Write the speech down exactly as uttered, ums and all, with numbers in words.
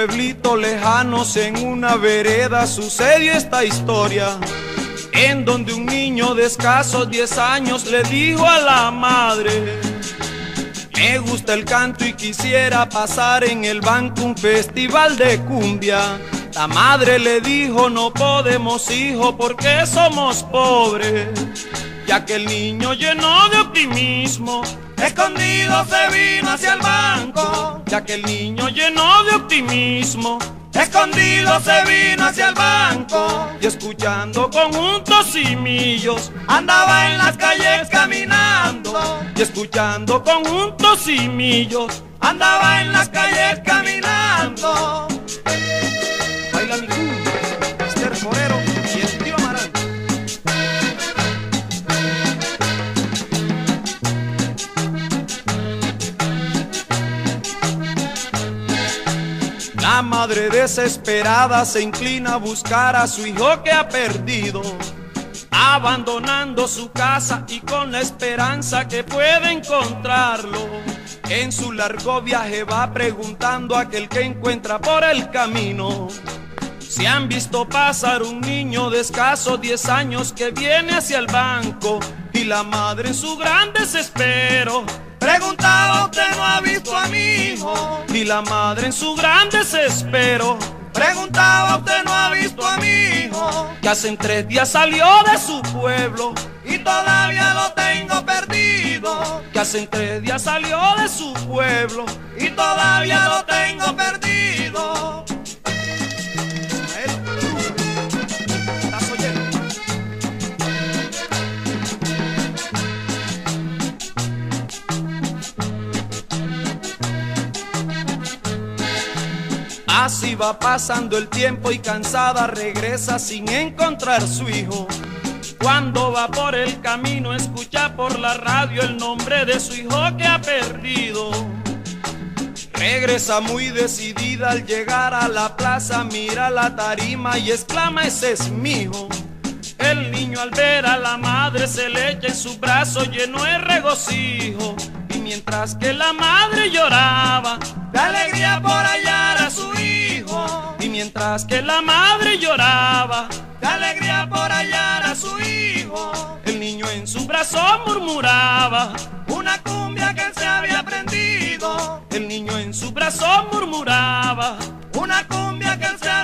pueblitos lejanos, en una vereda, sucedió esta historia, en donde un niño de escasos diez años le dijo a la madre: me gusta el canto y quisiera pasar en el banco un festival de cumbia. La madre le dijo: no podemos, hijo, porque somos pobres. Ya que el niño, lleno de optimismo, escondido se vino hacia el banco. Ya que el niño, lleno de optimismo, escondido se vino hacia el banco. Y escuchando conjuntos y millos, andaba en las calles caminando. Y escuchando conjuntos y millos, andaba en las calles caminando. Baila mi cumbia, Esther Forero y el tío Amaral. La madre desesperada se inclina a buscar a su hijo que ha perdido, abandonando su casa y con la esperanza que puede encontrarlo. En su largo viaje va preguntando a aquel que encuentra por el camino si han visto pasar un niño de escasos diez años que viene hacia el banco. Y la madre, en su gran desespero, preguntaba: ¿usted no ha visto a mi hijo? Y la madre, en su gran desespero, preguntaba: ¿usted no ha visto a mi hijo? Que hace tres días salió de su pueblo y todavía lo tengo perdido. Que hace tres días salió de su pueblo y todavía lo tengo perdido. ¿Estás oyendo? Así va pasando el tiempo y cansada regresa sin encontrar su hijo. Cuando va por el camino escucha por la radio el nombre de su hijo que ha perdido. Regresa muy decidida, al llegar a la plaza mira la tarima y exclama: ese es mi hijo. El niño, al ver a la madre, se le echa en su brazo lleno de regocijo. Y mientras que la madre lloraba de alegría por hallar a su hijo, y mientras que la madre lloraba de alegría por hallar a su hijo, el niño en su brazo murmuraba una cumbia que él se había aprendido. El niño en su brazo murmuraba una cumbia que él se había